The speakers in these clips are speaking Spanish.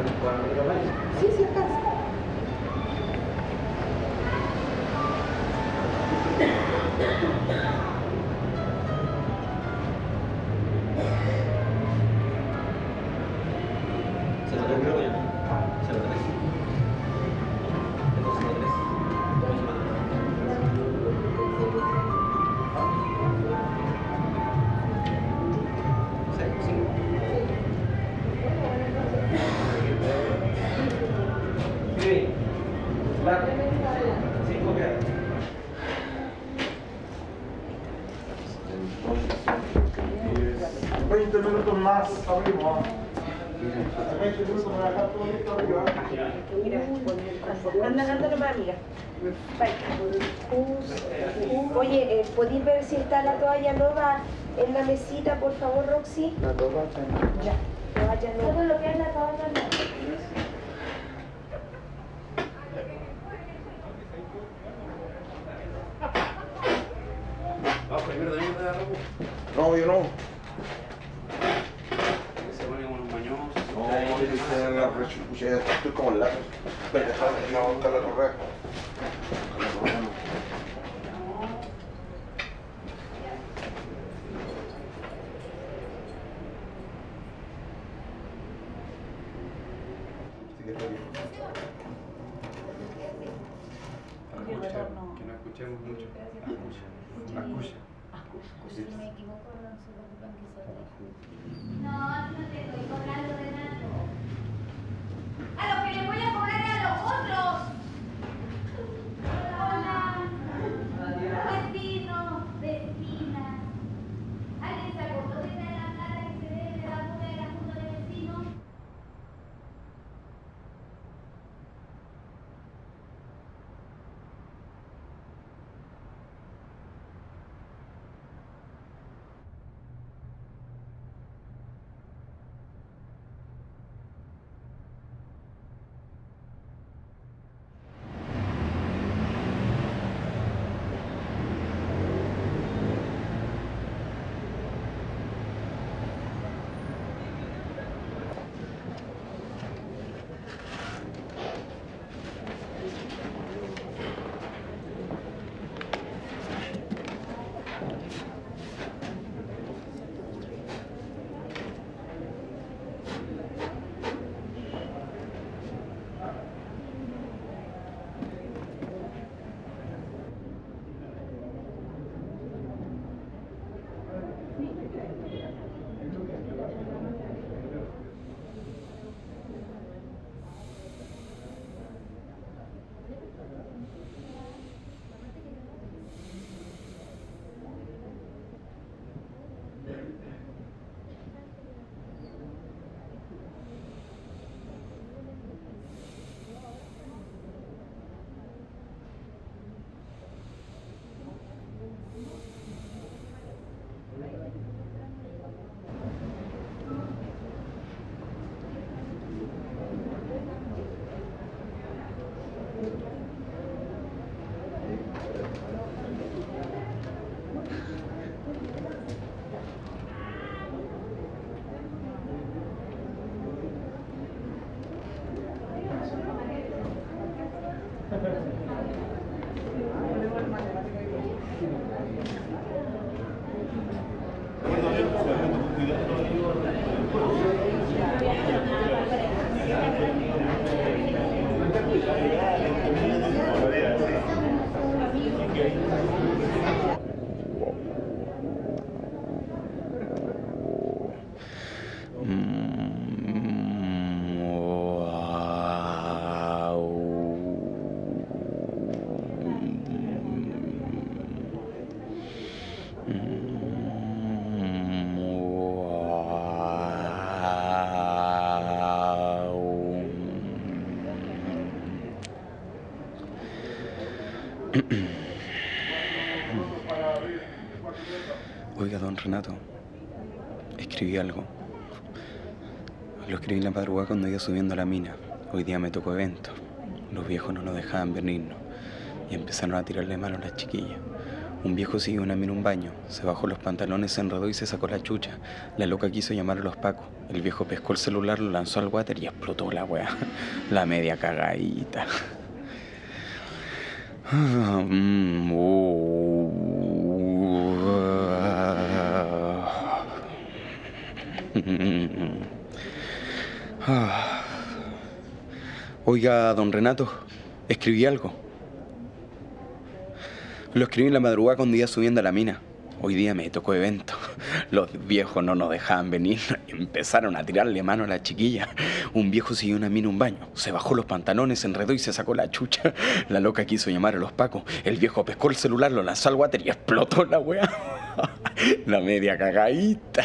Sí, sí, alcanza. Minutos más, abrimos. 20 minutos para dejar todo listo arriba. Anda nomás, amiga. Oye, ¿podéis ver si está la toalla nueva en la mesita, por favor, Roxy? La toalla nueva. Ya, toalla nueva. Todo lo que es la toalla nueva. Primero también te da ropa. No, yo no. Se pone como unos mañosos. No, yo hice la rechupucha, estoy como en la. Pero déjame, vamos a buscar la correa. Que no escuchemos mucho. Escucha. Si me equivoco, no se preocupen que se ve. No, no te estoy cobrando de nada. ¡A lo que le voy a cobrar a los otros! Hola. Vecinos, vecinas. ¿Alguien se acordó de traer la plata que se debe de la multa de la junta de vecinos? Oiga, don Renato, escribí algo. Lo escribí en la madrugada cuando iba subiendo a la mina. Hoy día me tocó evento. Los viejos no nos dejaban venirnos y empezaron a tirarle mano a las chiquillas. Un viejo siguió una mina un baño, se bajó los pantalones, se enredó y se sacó la chucha. La loca quiso llamar a los pacos. El viejo pescó el celular, lo lanzó al water y explotó la weá. La media cagadita. Oiga, don Renato, escribí algo. Lo escribí en la madrugada cuando iba subiendo a la mina. Hoy día me tocó evento. Los viejos no nos dejaban venir. Empezaron a tirarle mano a la chiquilla. Un viejo siguió una mina un baño. Se bajó los pantalones, se enredó y se sacó la chucha. La loca quiso llamar a los pacos. El viejo pescó el celular, lo lanzó al water y explotó la weá. La media cagadita.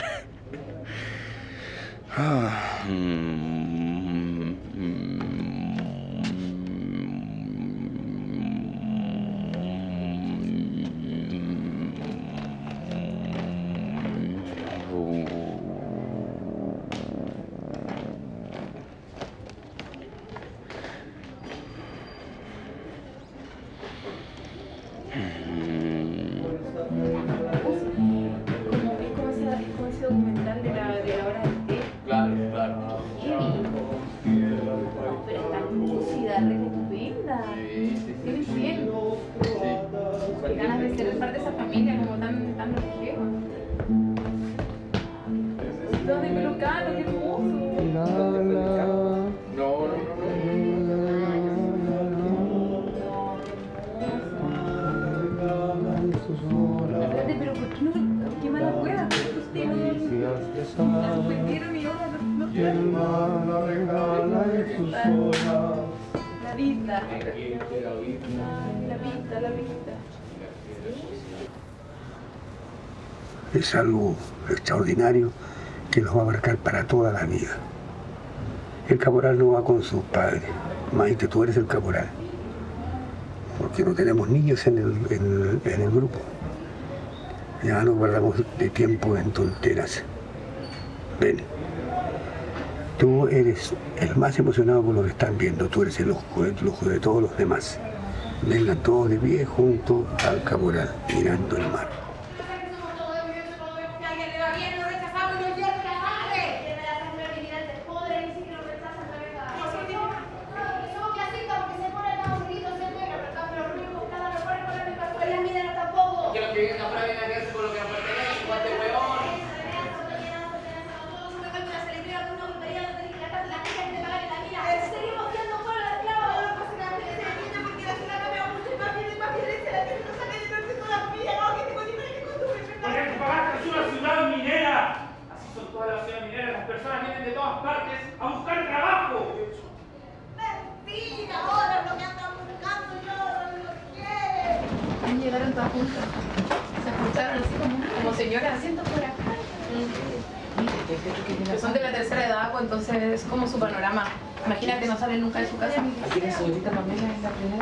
Como ese documental de la hora del té. Claro, claro. Pero está lúcida, re estupenda. Tiene 100. Qué ganas de ser parte de esa familia, como tan longeva. Todo de pelucano, qué hermoso. No. Espérate, pero ¿por qué no? ¿Qué mala hueá? ¿Por qué usted no la suspendieron y ahora no La vista. La vista. Es algo extraordinario que los va a marcar para toda la vida. El caporal no va con sus padres. Maite, tú eres el caporal. Porque no tenemos niños en el grupo. Ya no guardamos de tiempo en tonteras. Ven, tú eres el más emocionado por lo que están viendo. Tú eres el ojo de todos los demás. Vengan todos de pie junto al caporal, mirando el mar. Llegaron todas juntas. Se escucharon así como señoras, siento por acá. Que son de la tercera edad, pues entonces es como su panorama. Imagínate, no salen nunca de su casa. Aquí la señorita Pamela es la primera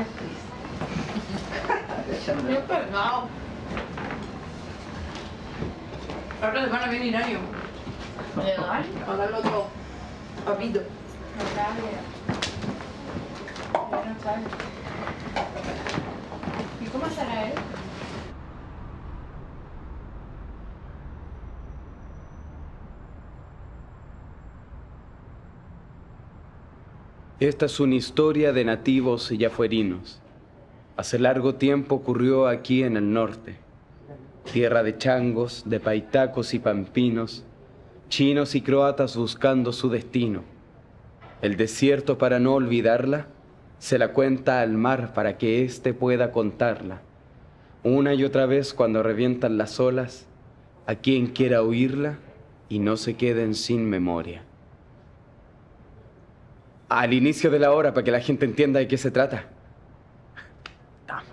actriz. Bien pegado. La otra semana viene Iraño. Legal. A darle otro papito. ¿Y cómo será él? Esta es una historia de nativos yafuerinos. Hace largo tiempo ocurrió aquí en el norte. Tierra de changos, de paitacos y pampinos, chinos y croatas buscando su destino. El desierto para no olvidarla, se la cuenta al mar para que éste pueda contarla. Una y otra vez cuando revientan las olas, a quien quiera oírla y no se queden sin memoria. Al inicio de la hora, para que la gente entienda de qué se trata. Vamos.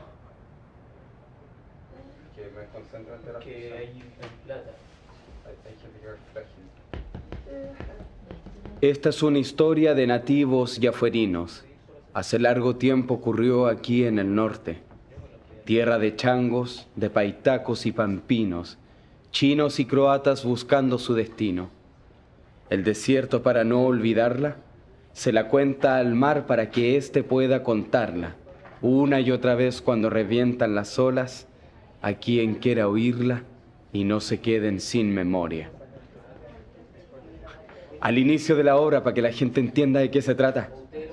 Que me concentro ante la que hay plata. Hay gente que es frágil. Esta es una historia de nativos yafuerinos. Hace largo tiempo ocurrió aquí en el norte. Tierra de changos, de paitacos y pampinos, chinos y croatas buscando su destino. El desierto para no olvidarla, se la cuenta al mar para que éste pueda contarla. Una y otra vez cuando revientan las olas, a quien quiera oírla y no se queden sin memoria. Al inicio de la obra, para que la gente entienda de qué se trata.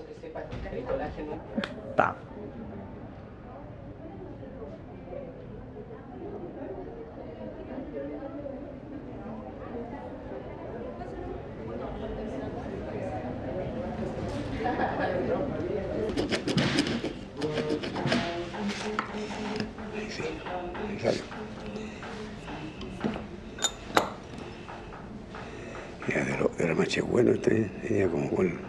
Pa. Sí, sale. Ya de la mache bueno, tenía como con...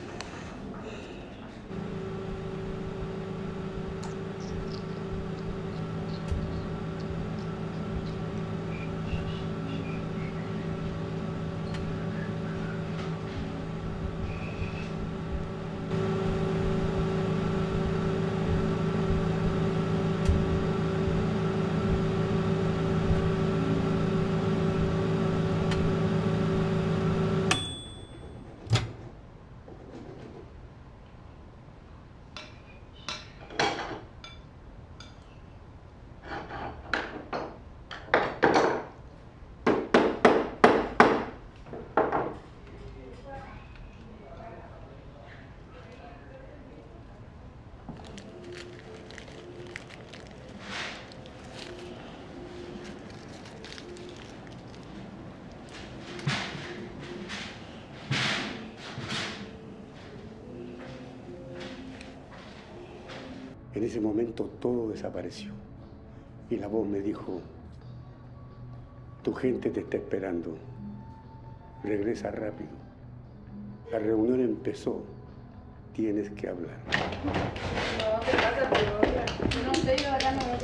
En ese momento todo desapareció y la voz me dijo, tu gente te está esperando, regresa rápido. La reunión empezó, tienes que hablar. No, ¿qué pasa? Pero no sé, yo acá no me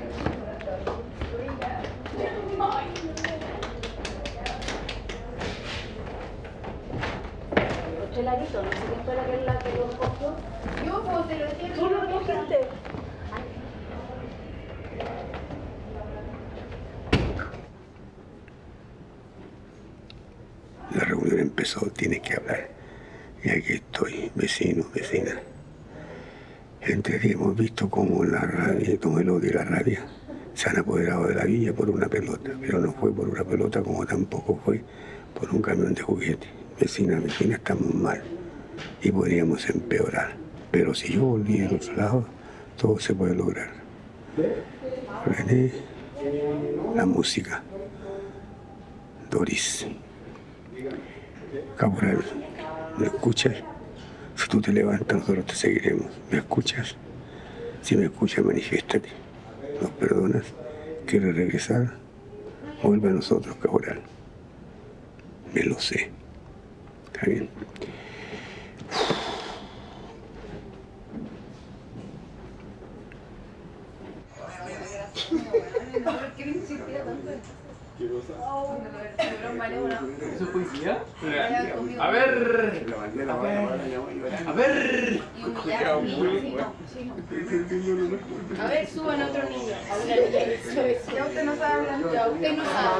Chelarito, no sé quién fue la que lo cogió. Yo, pues, te lo decía. ¿Tú lo cogiste? La reunión empezó, tienes que hablar. Y aquí estoy, vecino, vecina. Entre días hemos visto cómo la rabia, como el odio y la rabia se han apoderado de la villa por una pelota, pero no fue por una pelota como tampoco fue por un camión de juguete. Vecina, vecina, estamos mal y podríamos empeorar. Pero si yo volví del otro lado, todo se puede lograr. René, la música. Doris. Caporal, ¿me escuchas? Si tú te levantas, nosotros te seguiremos. ¿Me escuchas? Si me escuchas, manifiéstate. ¿Nos perdonas? ¿Quieres regresar? Vuelve a nosotros, caporal. Me lo sé. ¿Está bien? ¿Eso es poesía? A ver. A ver. A ver, suban otro niño. Ya usted no sabe hablar. Ya usted no sabe.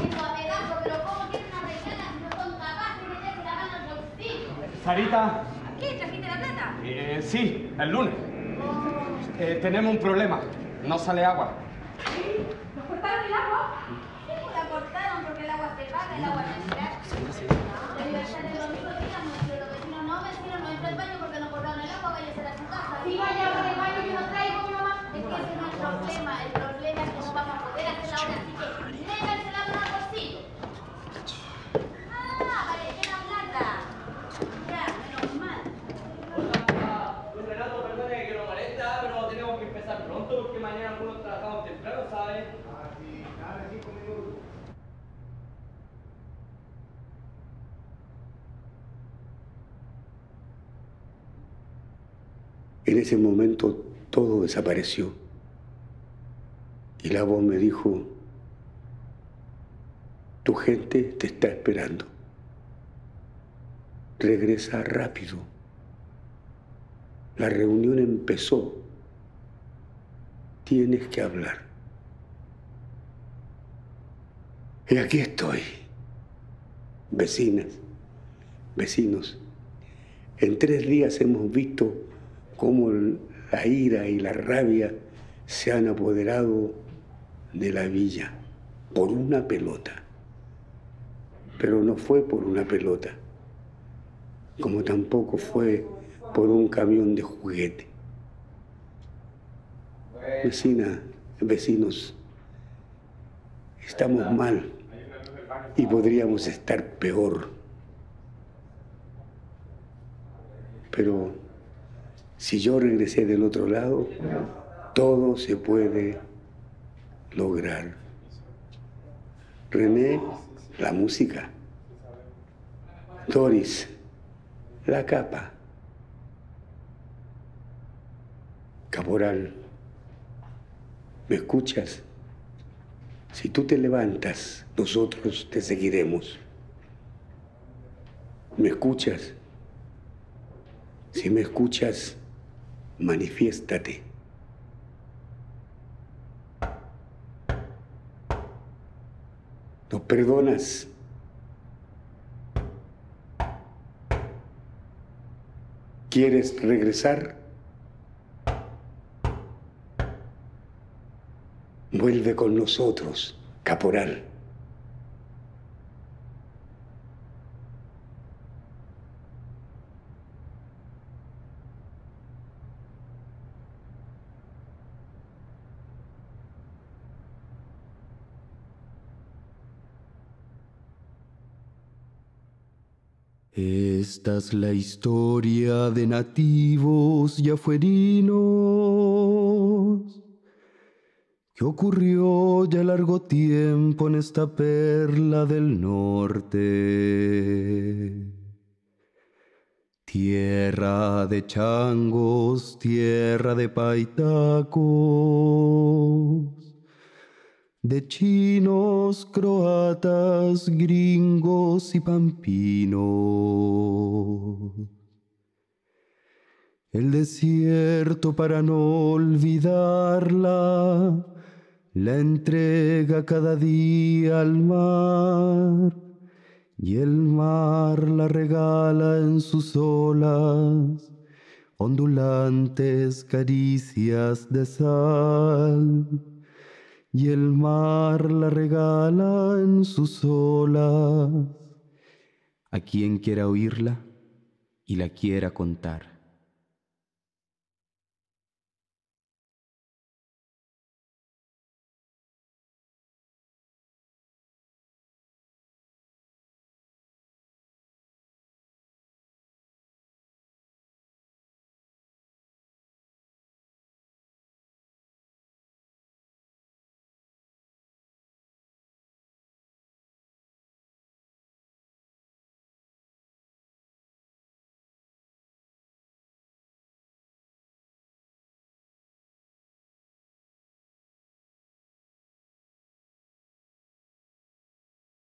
amigazo, pero ¿cómo quieren arreglarla si no son capaces de meterse la mano al bolsillo? Sarita. ¿Qué? ¿Trajiste la plata? Sí, el lunes. Tenemos un problema. No sale agua. ¿Nos cortaron el agua? ¿Cómo la cortaron? Porque el agua se paga, el agua no entra. La libertad del domingo, digamos, que los vecinos no entra al baño porque no cortaron el agua, váyase a su casa. Sí, vaya por el baño que no traigo, mi mamá. Es que ese no es el problema es que no vamos a poder hacer ahora, así que métanse la mano al bolsillo. Ah, vale, queda plata. Ya, menos mal. Don Renato, perdone que lo molesta, pero tenemos que empezar pronto porque mañana algunos trabajamos temprano, ¿sabes? Así, dale 5 minutos. En ese momento todo desapareció y la voz me dijo: tu gente te está esperando. Regresa rápido. La reunión empezó. Tienes que hablar. Y aquí estoy. Vecinas, vecinos, en 3 días hemos visto cómo la ira y la rabia se han apoderado de la villa por una pelota. Pero no fue por una pelota, como tampoco fue por un camión de juguete. Vecinas, vecinos, estamos mal y podríamos estar peor. Pero si yo regresé del otro lado, todo se puede lograr. René, la música. Doris, la capa. Caporal, ¿me escuchas? Si tú te levantas, nosotros te seguiremos. ¿Me escuchas? Si me escuchas, manifiéstate. ¿Nos perdonas? ¿Quieres regresar? Vuelve con nosotros, caporal. Esta es la historia de nativos y afuerinos que ocurrió ya largo tiempo en esta perla del norte. Tierra de changos, tierra de paitacos, de chinos, croatas, gringos y pampinos. El desierto para no olvidarla, la entrega cada día al mar, y el mar la regala en sus olas, ondulantes caricias de sal. Y el mar la regala en sus olas a quien quiera oírla y la quiera contar.